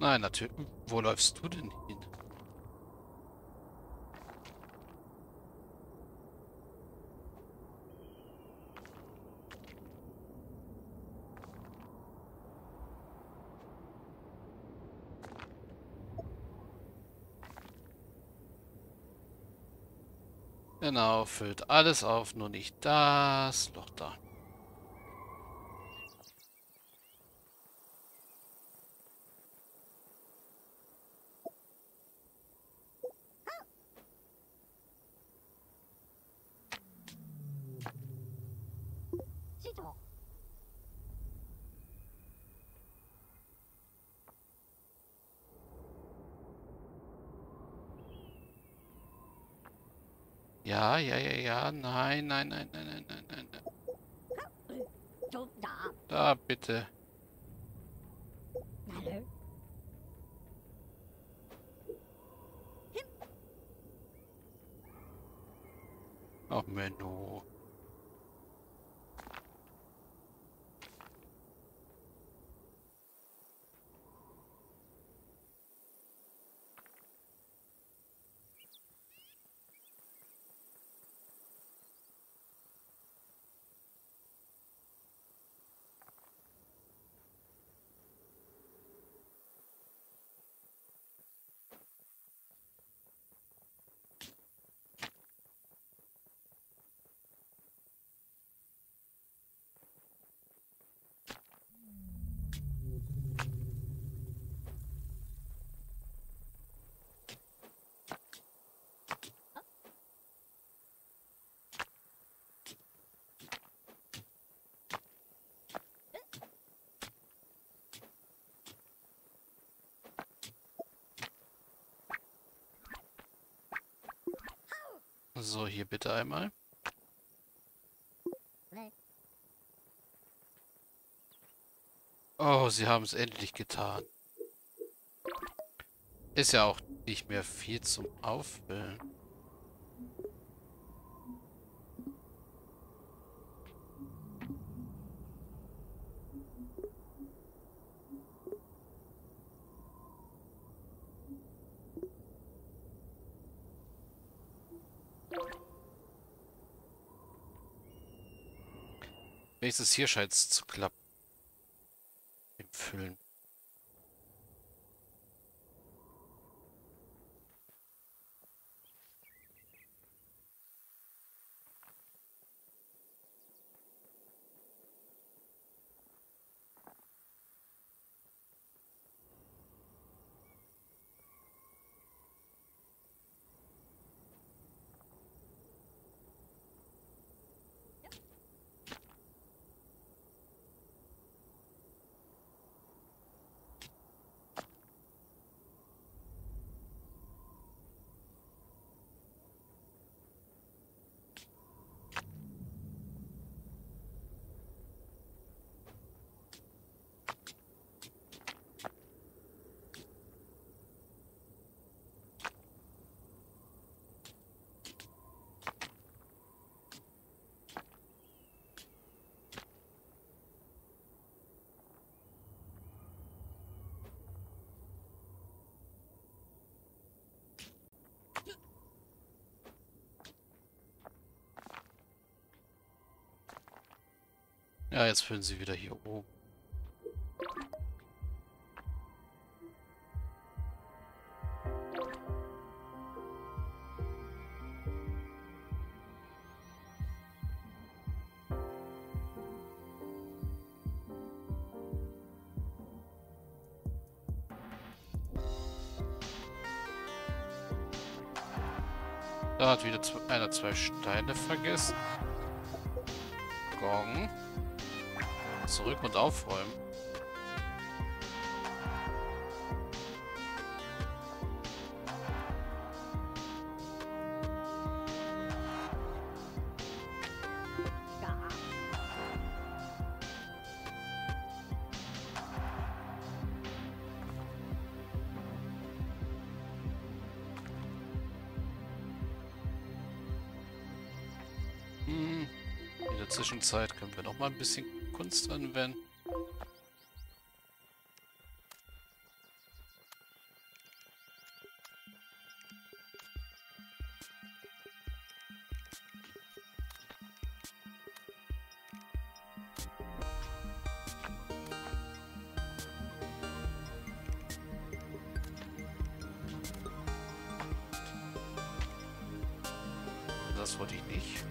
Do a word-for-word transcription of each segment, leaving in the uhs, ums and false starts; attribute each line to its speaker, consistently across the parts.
Speaker 1: Nein, natürlich. Wo läufst du denn hin? Genau, füllt alles auf, nur nicht das Loch da. Ja, ja, ja, ja. Nein, nein, nein, nein, nein, nein, nein, nein. Da, bitte. Ach, Menno. So, hier bitte einmal. Oh, sie haben es endlich getan. Ist ja auch nicht mehr viel zum Auffüllen. Wenigstens hier scheint es zu klappen. Im Füllen. Ja, jetzt füllen sie wieder hier oben. Da hat wieder zwei, einer zwei Steine vergessen. Gong. Zurück und aufräumen. Hm. In der Zwischenzeit können wir noch mal ein bisschen Kunst anwenden. das wollte ich nicht.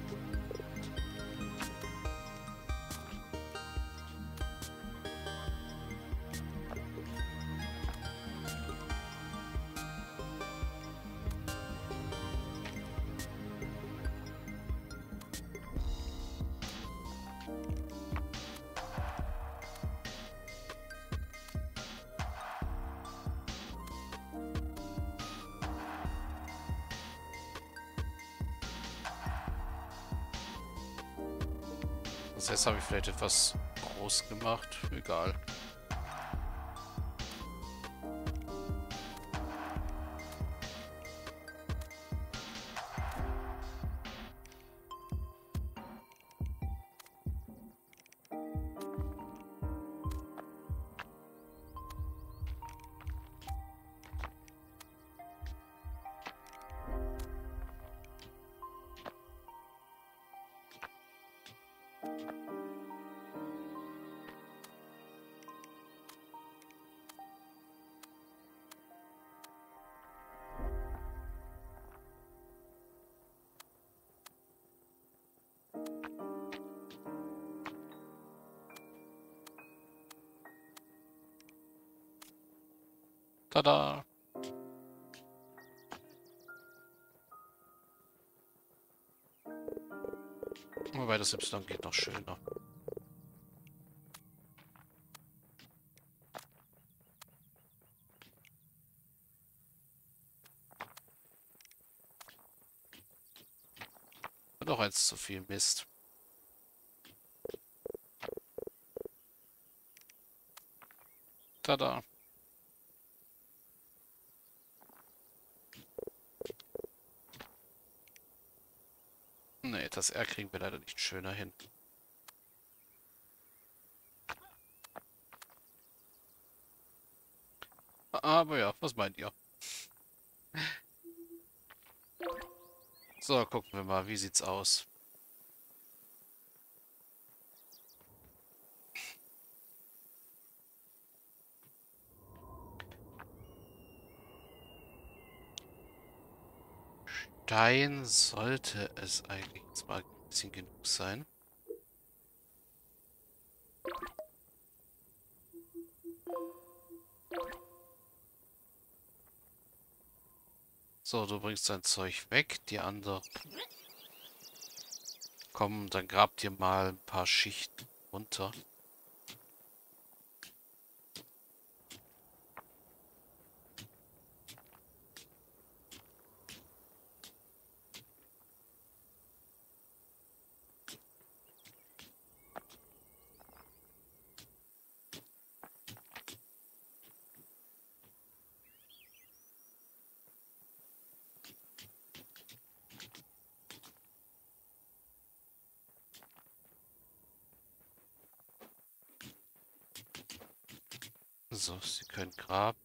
Speaker 1: Das heißt, habe ich vielleicht etwas groß gemacht. Egal. Tada! Wobei das Y geht noch schöner. Noch eins zu viel Mist. Tada! Nee, das R kriegen wir leider nicht schöner hin. Aber ja, was meint ihr? So, gucken wir mal, wie sieht's aus? Stein sollte es eigentlich jetzt mal ein bisschen genug sein. So, du bringst dein Zeug weg. Die andere. Komm, dann grab dir mal ein paar Schichten runter. So, sie können graben.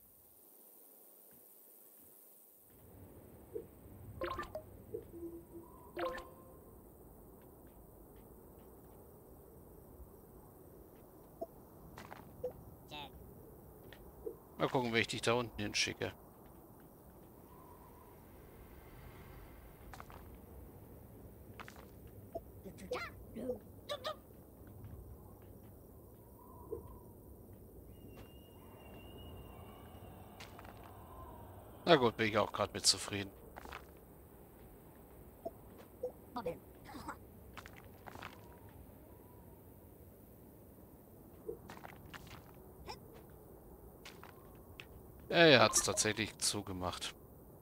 Speaker 1: Mal gucken, wie ich dich da unten hinschicke. Na gut, bin ich auch gerade mit zufrieden. Er hat es tatsächlich zugemacht.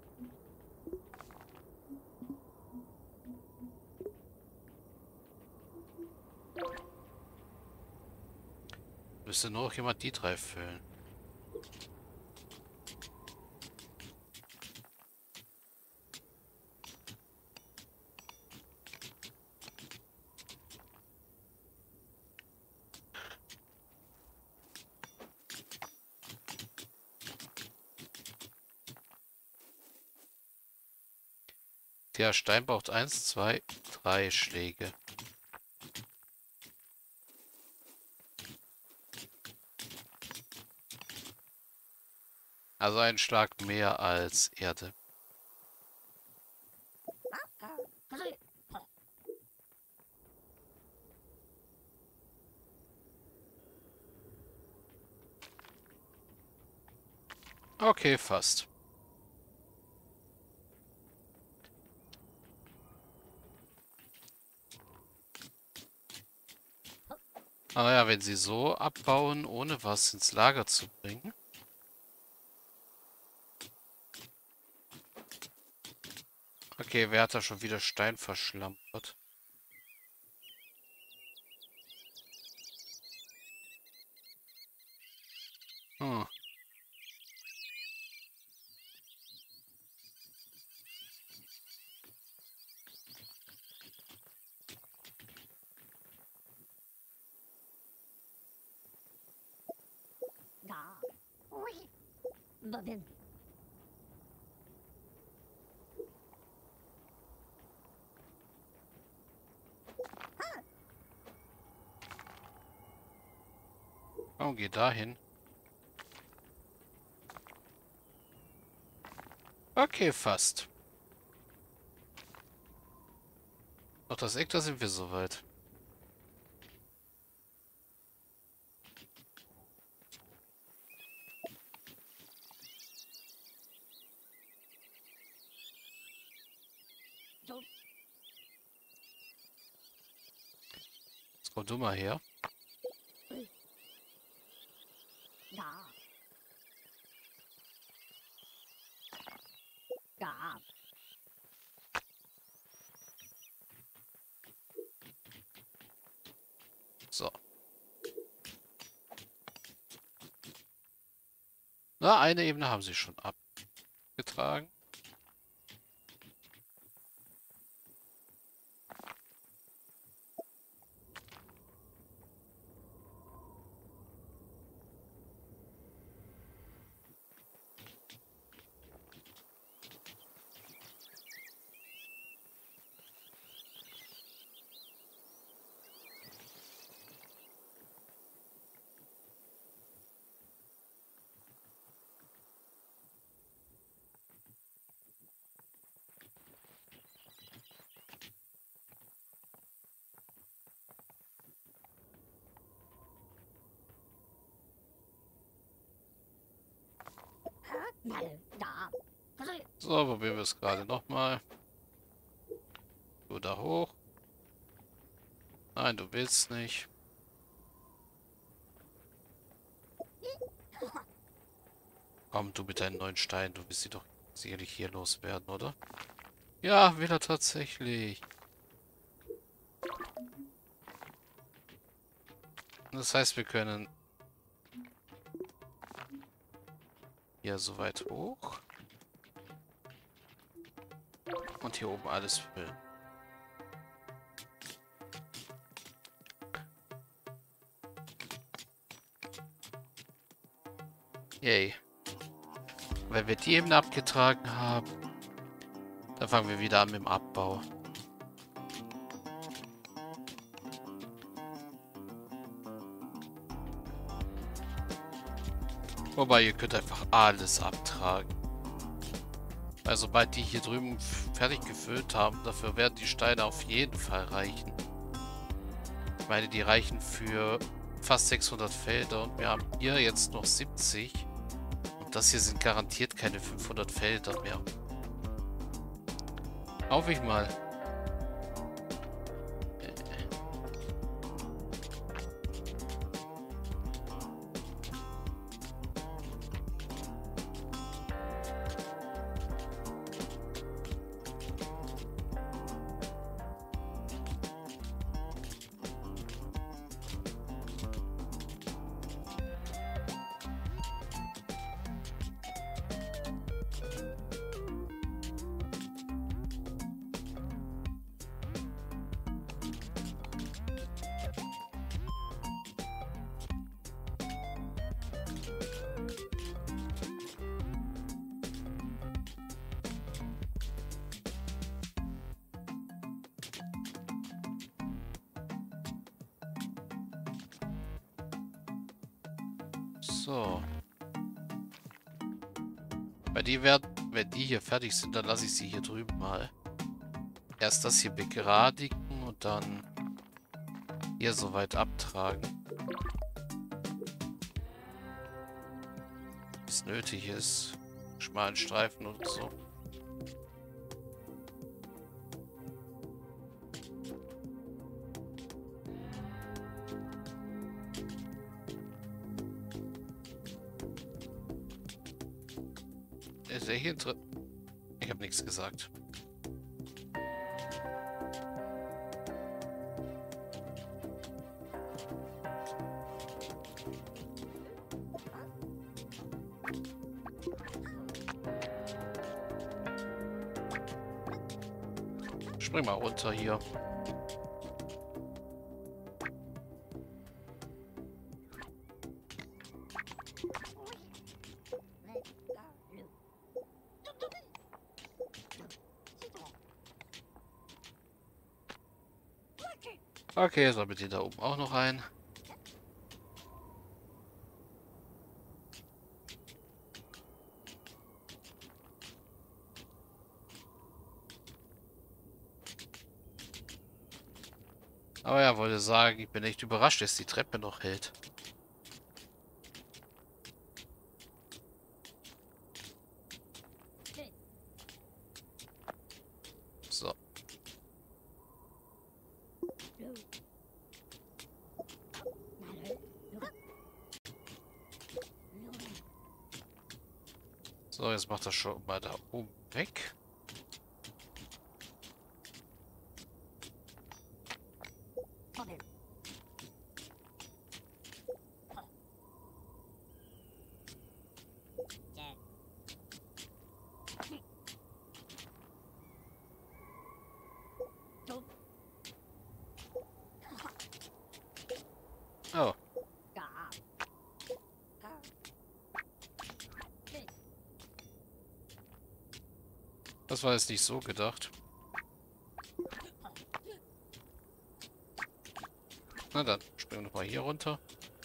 Speaker 1: Müsste nur noch jemand die drei füllen. Der Stein braucht eins, zwei, drei Schläge. Also ein Schlag mehr als Erde. Okay, fast. Aber ja, wenn sie so abbauen, ohne was ins Lager zu bringen. Okay, wer hat da schon wieder Stein verschlampert? Hm. Warum geh dahin? Okay, fast. Noch das Eck, da sind wir soweit. Jetzt komm du mal her. So. Na, eine Ebene haben sie schon abgetragen. So, probieren wir es gerade nochmal. Du da hoch. Nein, du willst nicht. Komm, du mit deinen neuen Steinen. Du willst sie doch sicherlich hier loswerden, oder? Ja, will er tatsächlich. Das heißt, wir können hier so weit hoch. Und hier oben alles füllen. Yay. Wenn wir die Ebene abgetragen haben, dann fangen wir wieder an mit dem Abbau. Wobei, ihr könnt einfach alles abtragen. Weil sobald die hier drüben fertig gefüllt haben, dafür werden die Steine auf jeden Fall reichen. Ich meine, die reichen für fast sechshundert Felder und wir haben hier jetzt noch siebzig. Und das hier sind garantiert keine fünfhundert Felder mehr. Hoffe ich mal. So. Weil die werden, wenn die hier fertig sind, dann lasse ich sie hier drüben mal. Erst das hier begradigen und dann hier so weit abtragen, wie es nötig ist. Schmalen Streifen und so. Ist er hier drin? Ich habe nichts gesagt. Spring mal runter hier. Okay, sammelt ihr da oben auch noch ein. Aber ja, wollte sagen, ich bin echt überrascht, dass die Treppe noch hält. So. So, jetzt macht das schon mal da oben weg. Oh. Das war jetzt nicht so gedacht. Na dann, springen wir nochmal hier runter.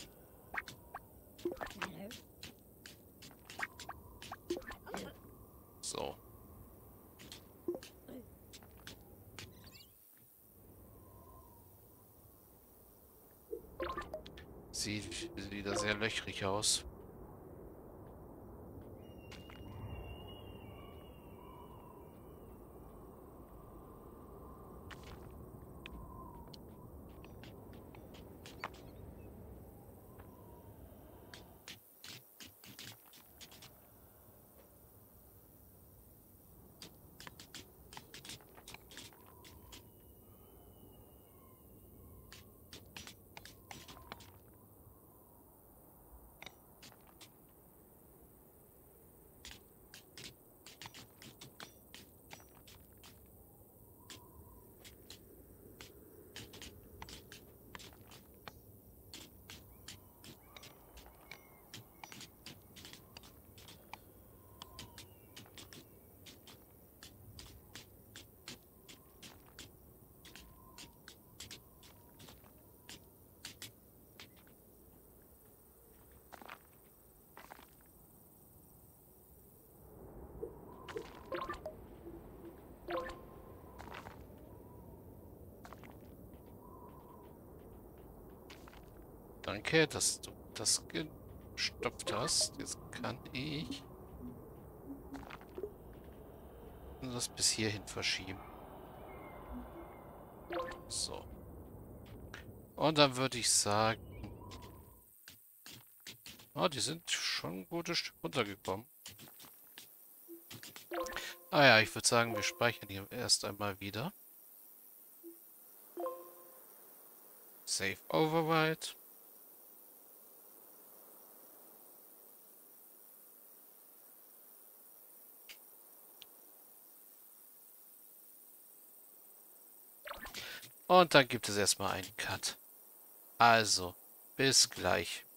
Speaker 1: So. Sieht wieder sehr löchrig aus. Danke, dass du das gestopft hast. Jetzt kann ich das bis hierhin verschieben. So. Und dann würde ich sagen... Oh, die sind schon ein gutes Stück runtergekommen. Ah ja, ich würde sagen, wir speichern hier erst einmal wieder. Save Override. Und dann gibt es erstmal einen Cut. Also, bis gleich.